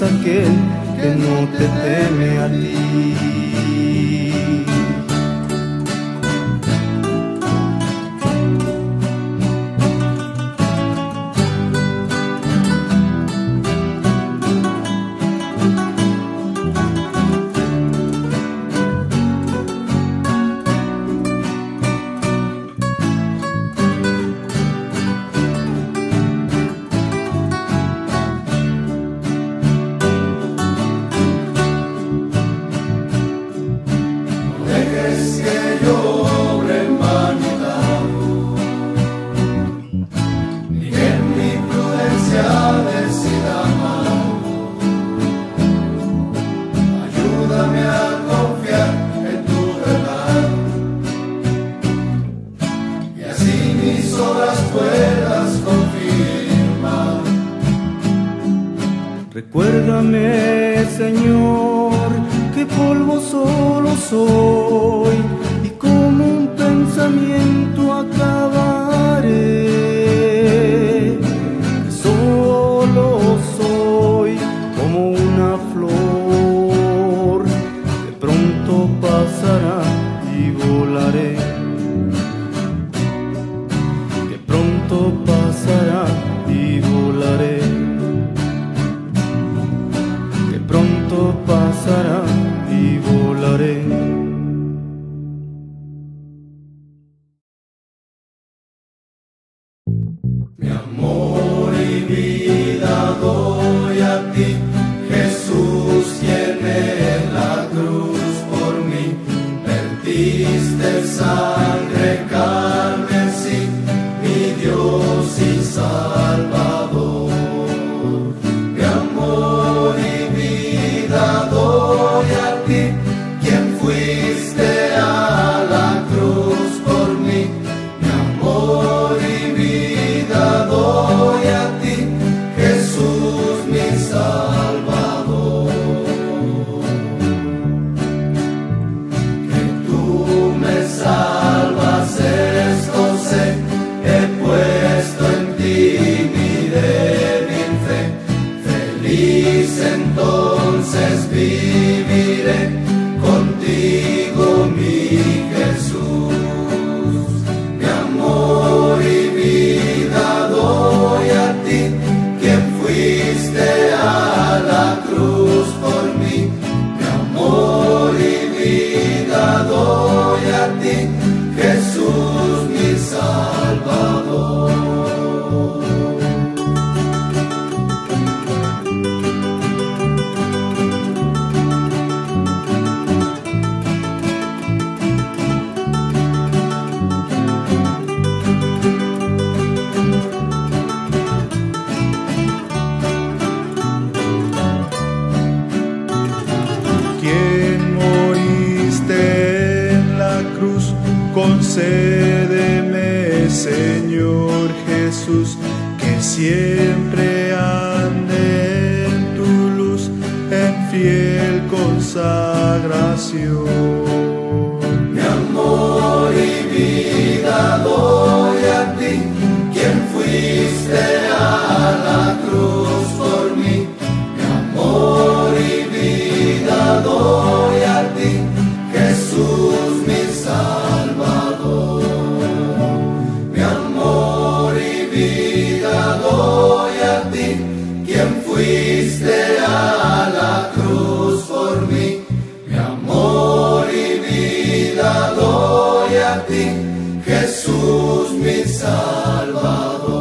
aquel que no te teme a ti. Recuérdame, Señor, que polvo solo soy y como un pensamiento acabaré, que solo soy como una flor que pronto pasará y volaré, que pronto pasará y volaré, pronto pasará y volaré. Mi amor y vida doy a ti, Jesús, quien en la cruz por mí perdiste sangre, carmesí, mi Dios y Salvador. Mi amor y doy a ti, quien fuiste a la cruz por mí. Mi amor y vida doy a ti, Jesús mi Salvador. Que tú me salvas, esto sé, he puesto en ti mi débil fe. Feliz entonces viviré contigo, mi Jesús. Mi amor y vida doy a ti, quien fuiste a la cruz por mí. Mi amor y vida doy a ti, Jesús mi Salvador. Concédeme, Señor Jesús, que siempre ande en tu luz, en fiel consagración. Mi amor y vida doy a ti, quien fuiste a la cruz por mí. Mi amor y vida doy a ti, Jesús mi Salvador. Mi amor y vida doy a ti, quien fuiste a la cruz por mí. Mi amor y vida doy a ti, Jesús mi Salvador.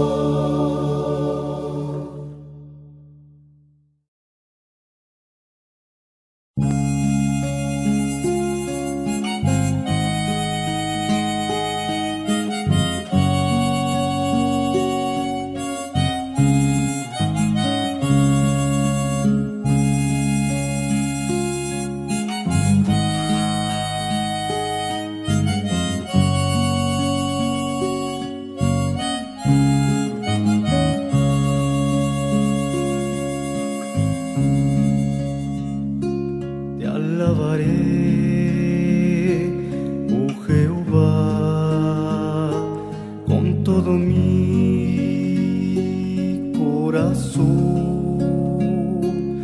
todo mi corazón.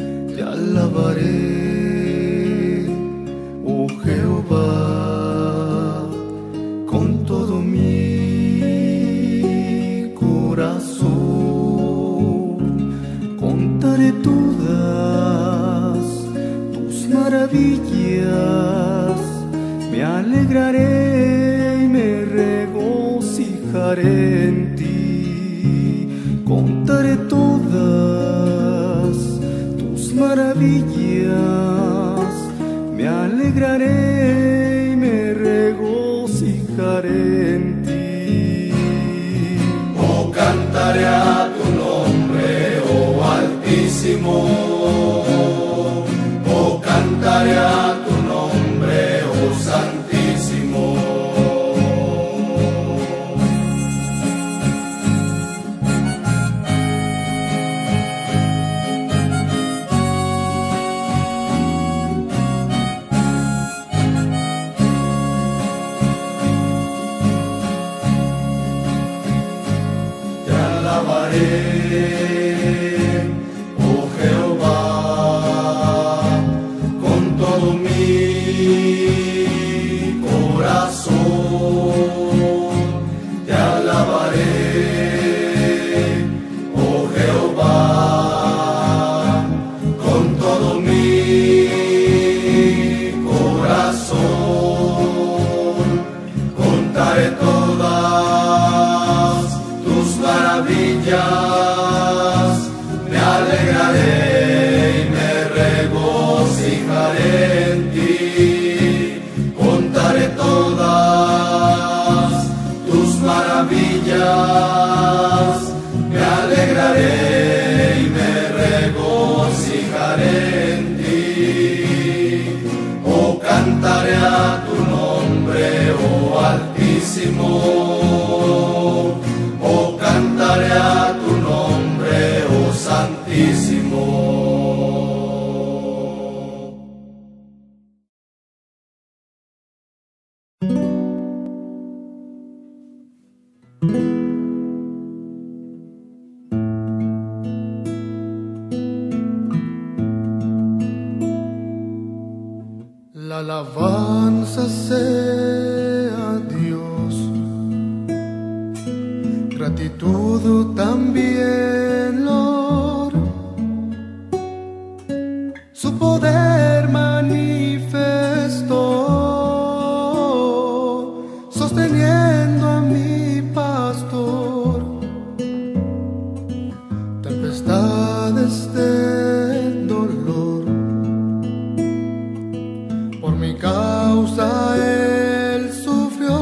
maravillas, me alegraré y me regocijaré en ti. Contaré todas tus maravillas, me alegraré y me regocijaré en ti. Oh, cantaré a tu nombre, oh Altísimo. Oh, cantaré a tu nombre, oh Santísimo. Oh Jehová, con todo mi corazón te alabaré. Oh Jehová, con todo mi corazón contaré todas tus maravillas, me alegraré y me regocijaré en ti. Contaré todas tus maravillas, me alegraré y me regocijaré en ti. Oh, cantaré a tu nombre, oh Altísimo. Oh, cantaré a tu nombre, oh Santísimo. La alabanza sea a Dios, gratitud también, Lord. Su poder manifestó, sosteniendo a mi pastor. Tempestades de dolor, por mi causa Él sufrió,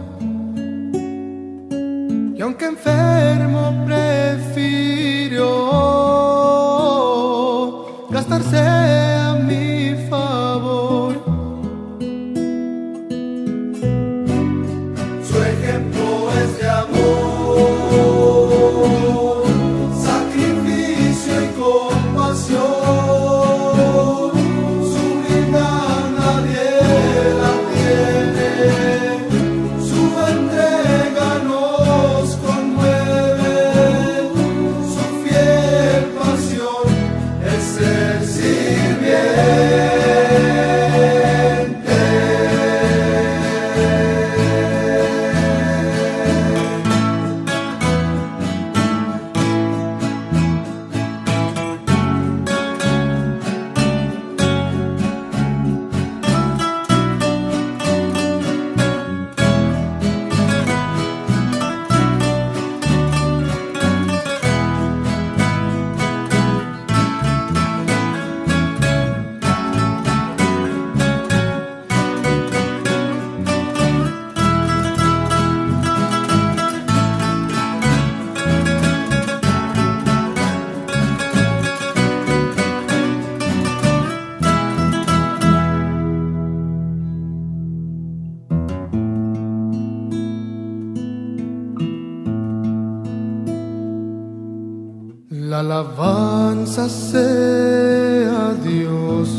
y aunque enfermo prefirió gastarse a mi favor. Su ejemplo es de amor, sacrificio y compasión. Su humildad nadie la tiene, su entrega nos conmueve, su fiel pasión es ser sirviente. La alabanza sea a Dios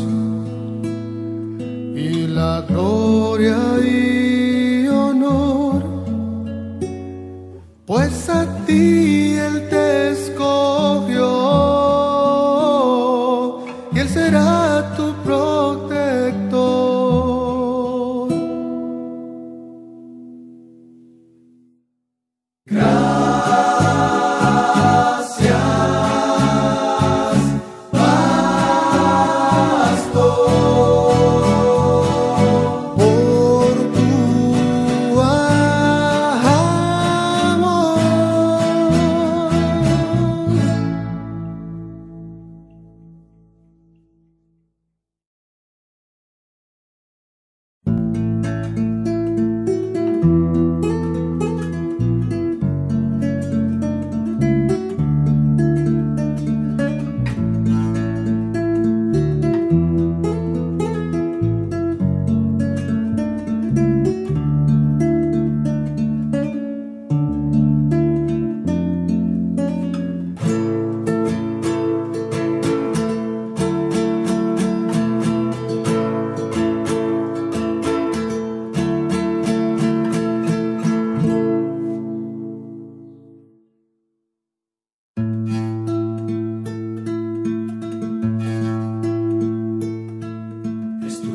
y la gloria y honor, pues a ti Él te escogió y Él será tu protector. Gracias, pastor.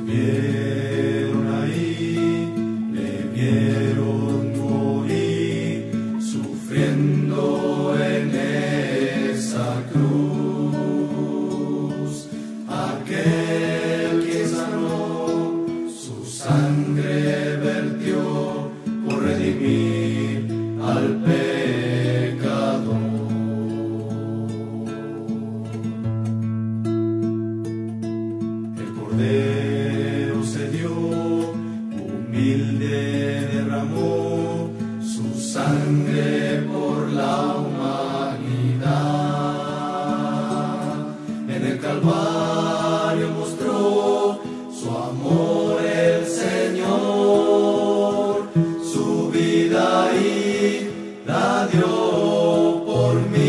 Vieron ahí, le vieron morir, sufriendo en esa cruz. Aquel que sanó, su sangre vertió por redimir al pecador. El Cordero se dio, humilde derramó su sangre por la humanidad. En el Calvario mostró su amor el Señor, su vida y la dio por mí.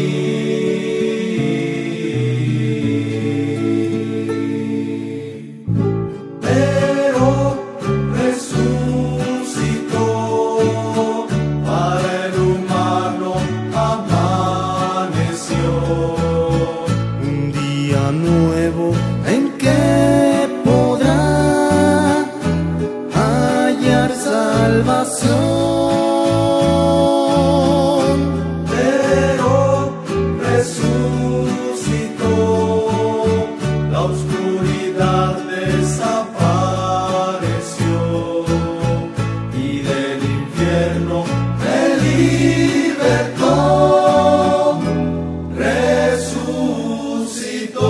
Pero resucitó, para el humano amaneció. Un día nuevo en que podrá hallar salvación. Pero resucitó, la oscuridad desapareció y del infierno me libertó. Resucitó.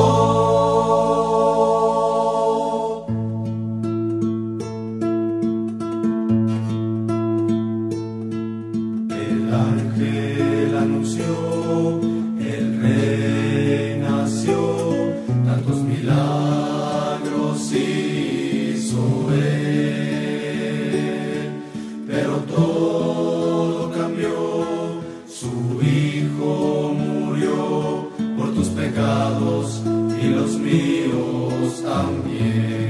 El ángel anunció, el rey nació, tantos milagros hizo él, pero todo cambió, su hijo murió por tus pecados y los míos también.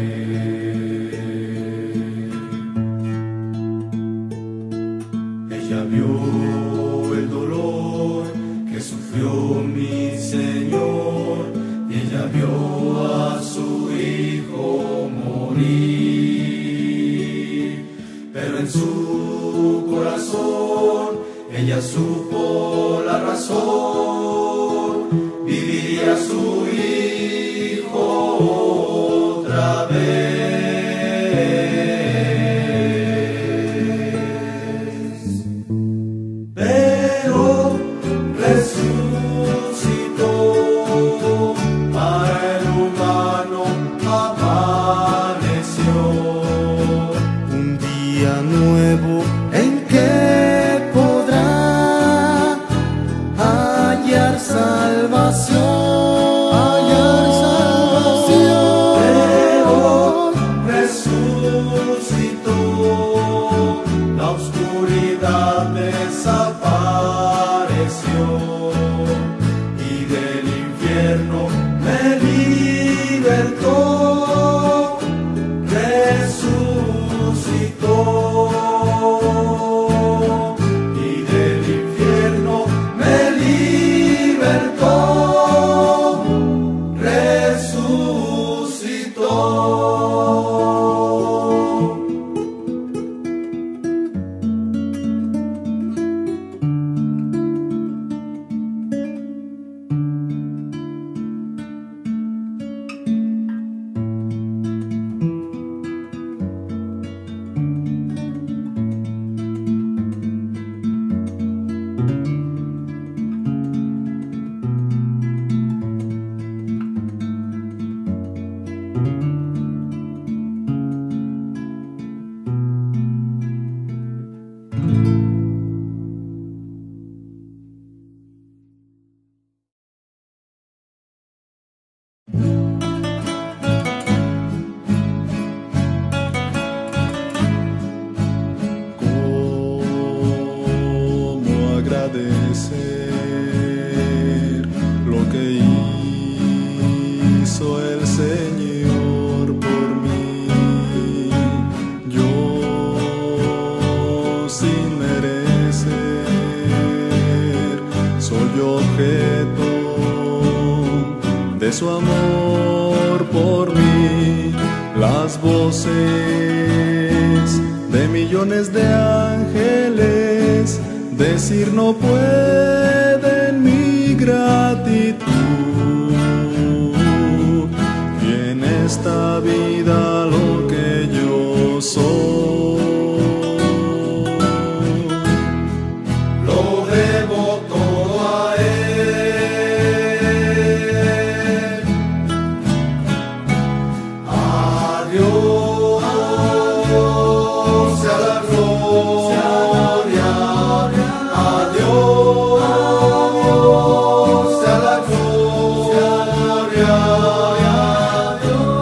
Ella vio el dolor que sufrió mi Señor, y ella vio a su hijo morir, pero en su corazón ella supo la razón, viviría su hijo otra vez. Pero resucitó, para el humano amaneció. Un día nuevo en que podrá hallar salvación. Pero resucitó, la oscuridad desapareció y del infierno me libertó. Resucitó y del infierno me libertó. Resucitó. de su amor por mí, la las voces de millones de ángeles decir no pueden mi gratitud. Y en esta vida lo que yo soy lo debo todo a Él. A Dios sea la gloria, a Dios sea la gloria, a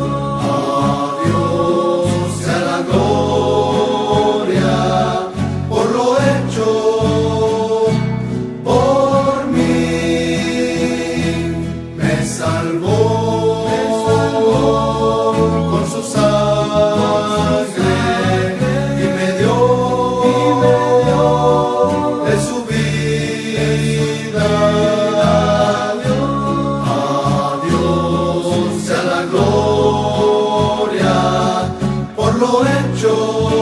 Dios sea la gloria por lo hecho por mí. Me salvó con su sangre y me dio de su vida. A Dios sea la gloria por lo hecho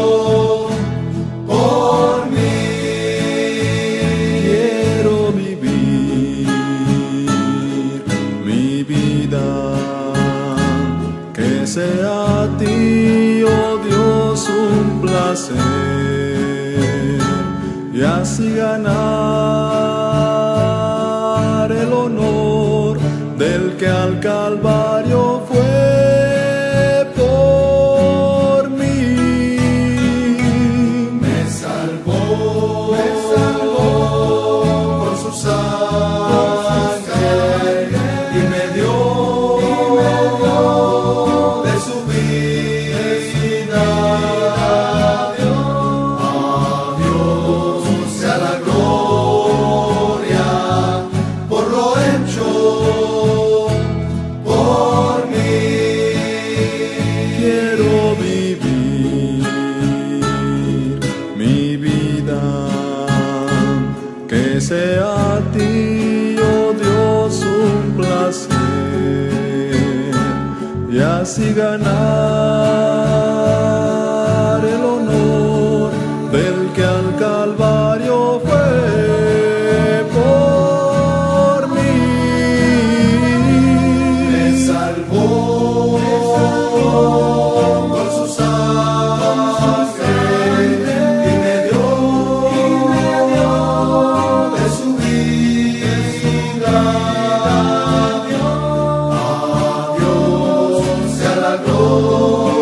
por mí. quiero vivir mi vida, que sea a ti, oh Dios, un placer, y así ganar el honor del que al Calvario fue por mí. Me salvó con su sangre y me dio de su vida. A Dios sea la gloria por lo hecho por mí. Quiero vivir mi vida, que sea a ti, oh Dios, un placer, y así ganar el honor del que al Calvario fue por mí. Me salvó con su sangre y me dio de su vida. A Dios sea la gloria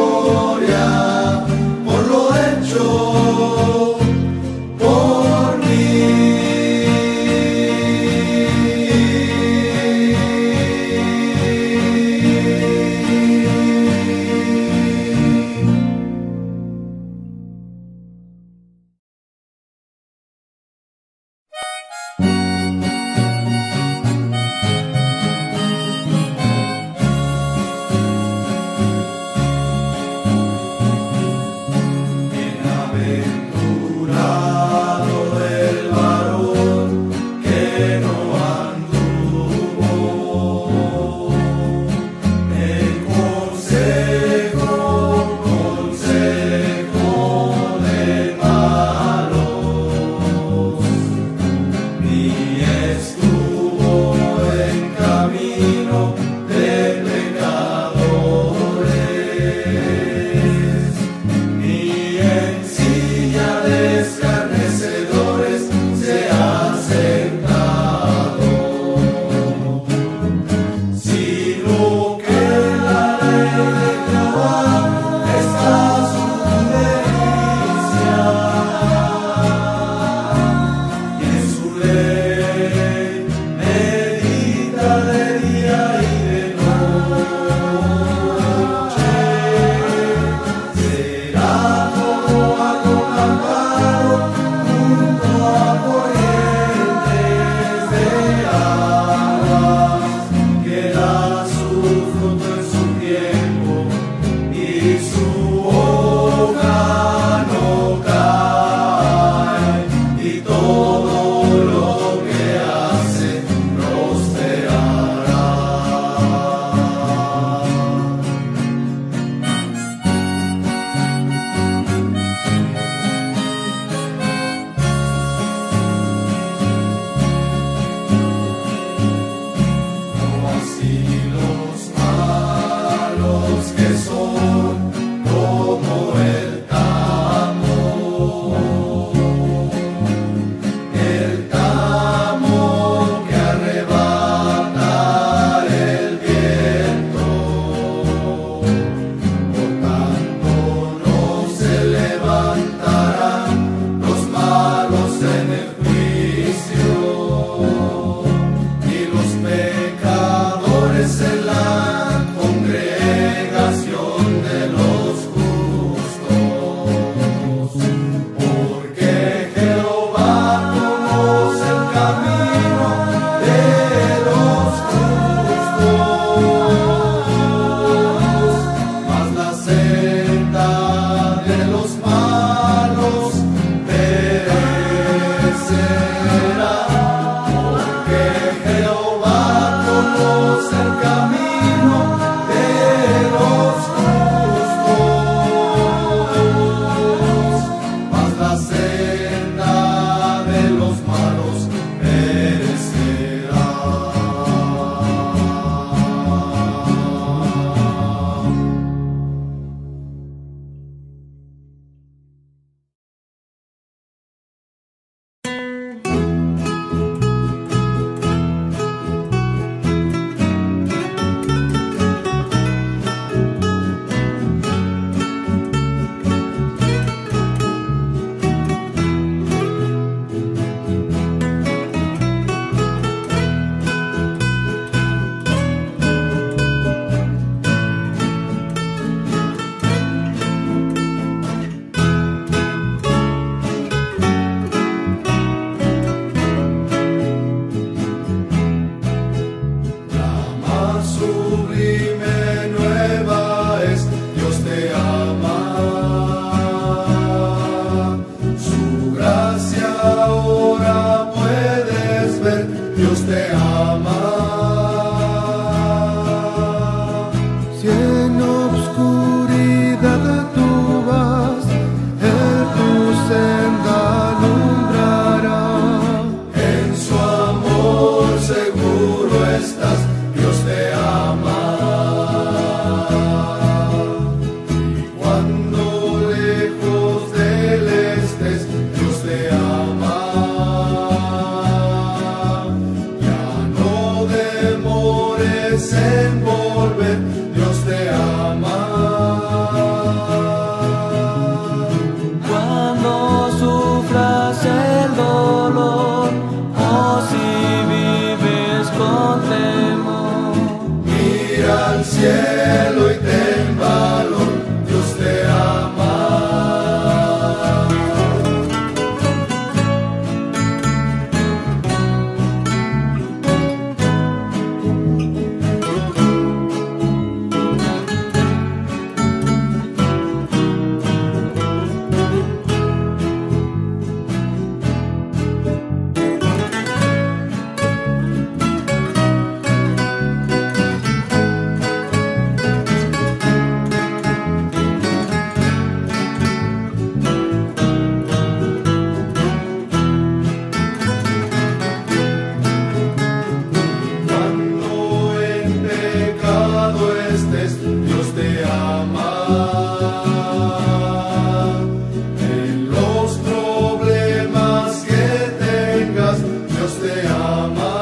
En los problemas que tengas, Dios te ama.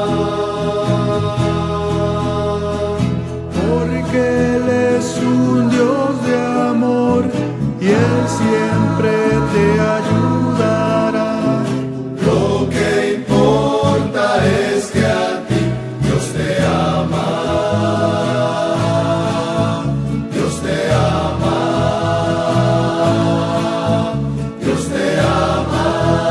Porque Él es un Dios de amor y Él siempre te ayudará. Lo que importa es que a ti Dios te ama. Dios te ama. Dios te ama.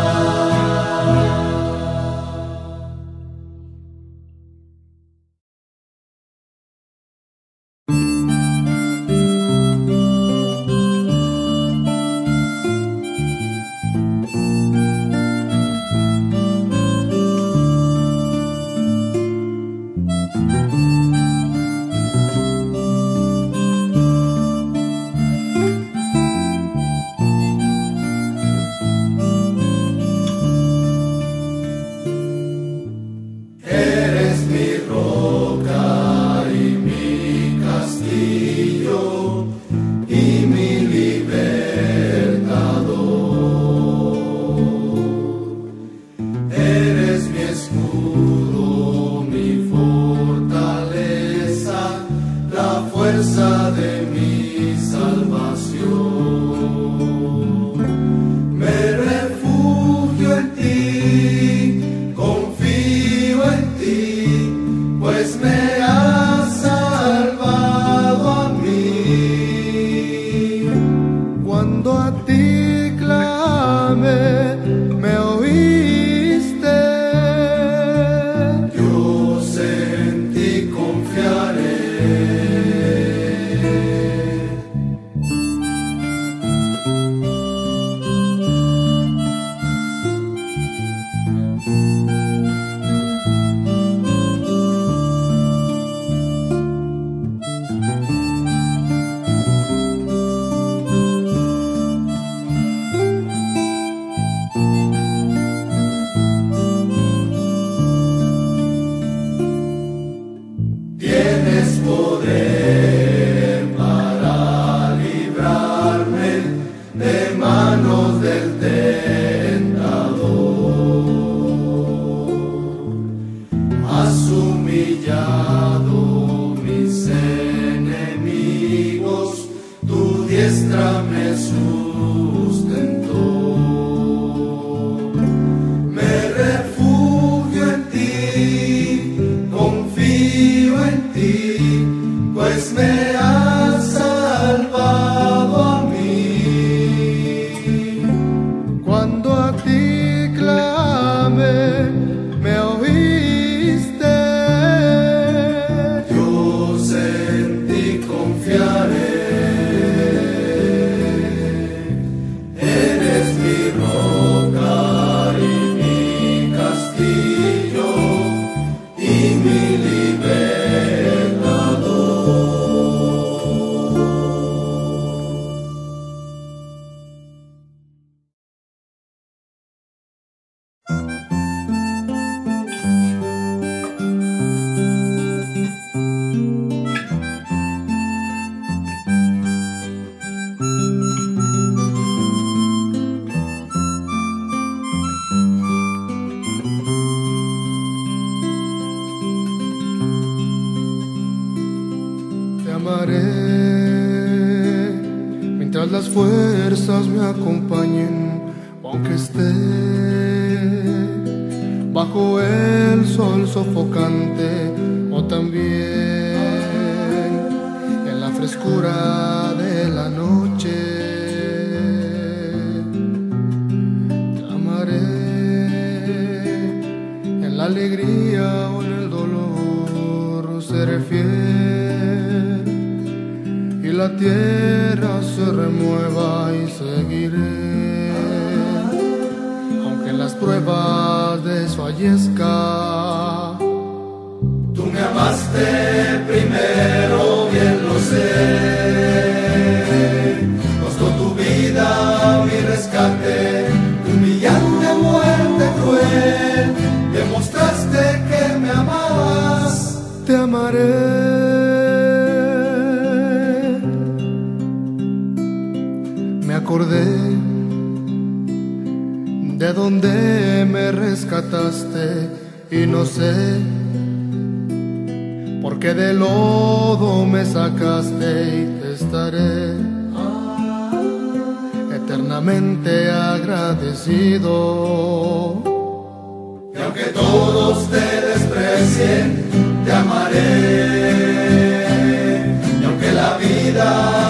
Eres mi roca y mi castillo y mi libertador. Eres mi escudo, mi fortaleza, la fuerza de mi salvación. Me refugio en ti, confío en ti, pues me has salvado a mí. Cuando a ti clamé, me oíste. Dios en ti confiaré. Tienes poder para librarme de manos del tentador. Has humillado mis enemigos, tu diestra me sustentó. Me refugio en ti, confío en ti, pues me has salvado a mí. Cuando a ti clamé, me oíste. Dios en ti confiaré. Eres mi roca y mi castillo y mi libertador. Te amaré mientras las fuerzas me acompañen, aunque esté bajo el sol sofocante o también en la frescura de la noche. Te amaré en la alegría o en el dolor, seré fiel y la tierra se remueva y seguiré, aunque en las pruebas desfallezca. Tú me amaste primero, bien lo sé. Costó tu vida mi rescate, tu humillante muerte cruel. Demostraste que me amabas. Te amaré acordé de donde me rescataste y no sé por qué de lodo me sacaste y te estaré eternamente agradecido. Y aunque todos te desprecien, te amaré. Y aunque la vida